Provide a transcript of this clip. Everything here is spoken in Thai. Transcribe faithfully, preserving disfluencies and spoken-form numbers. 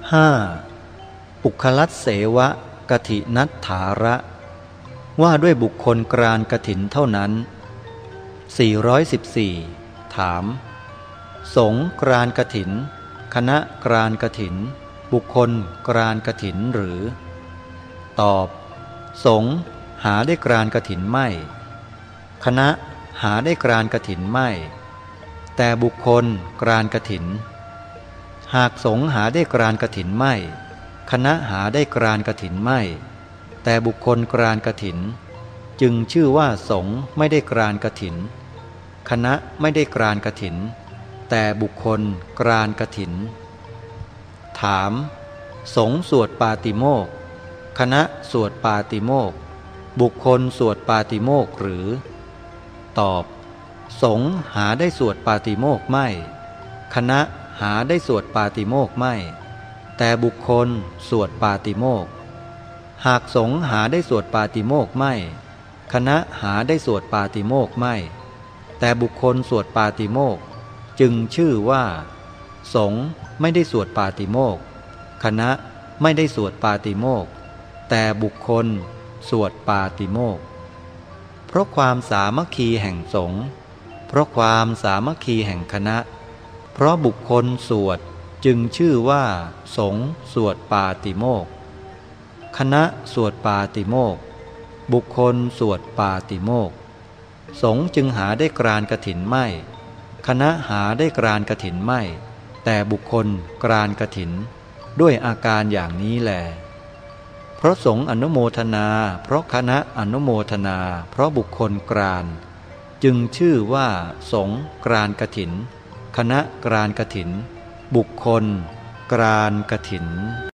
ห้าปุคลัสเสวะกฐินัฏฐาระว่าด้วยบุคคลกรานกฐินเท่านั้นสี่ร้อยสิบสี่ถามสงฆ์กรานกฐินคณะกรานกฐินบุคคลกรานกฐินหรือตอบสงฆ์หาได้กรานกฐินไม่คณะหาได้กรานกฐินไม่แต่บุคคลกรานกฐินหากสงฆ์หาได้กรานกฐินไม่คณะหาได้กรานกฐินไม่แต่บุคคลกรานกฐินจึงชื่อว่าสงฆ์ไม่ได้กรานกฐินคณะไม่ได้กรานกฐินแต่บุคคลกรานกฐินถามสงฆ์สวดปาติโมกข์คณะสวดปาติโมกข์บุคคลสวดปาติโมกข์หรือตอบสงฆ์หาได้สวดปาติโมกข์ไม่คณะหาได้สวดปาติโมกข์ไม่แต่บุคคลสวดปาติโมกข์หากสงฆ์หาได้สวดปาติโมกข์ไม่คณะหาได้สวดปาติโมกข์ไม่แต่บุคคลสวดปาติโมกข์จึงชื่อว่าสงฆ์ไม่ได้สวดปาติโมกข์คณะไม่ได้สวดปาติโมกข์แต่บุคคลสวดปาติโมกข์เพราะความสามัคคีแห่งสงฆ์เพราะความสามัคคีแห่งคณะเพราะบุคคลสวดจึงชื่อว่าสงฆ์สวดปาติโมกข์คณะสวดปาติโมกข์บุคคลสวดปาติโมกข์สงฆ์จึงหาได้กรานกฐินไม่คณะหาได้กรานกฐินไม่แต่บุคคลกรานกฐินด้วยอาการอย่างนี้แลเพราะสงฆ์อนุโมทนาเพราะคณะอนุโมทนาเพราะบุคคลกรานจึงชื่อว่าสงฆ์กรานกฐินคณะกรานกฐินบุคคลกรานกฐิน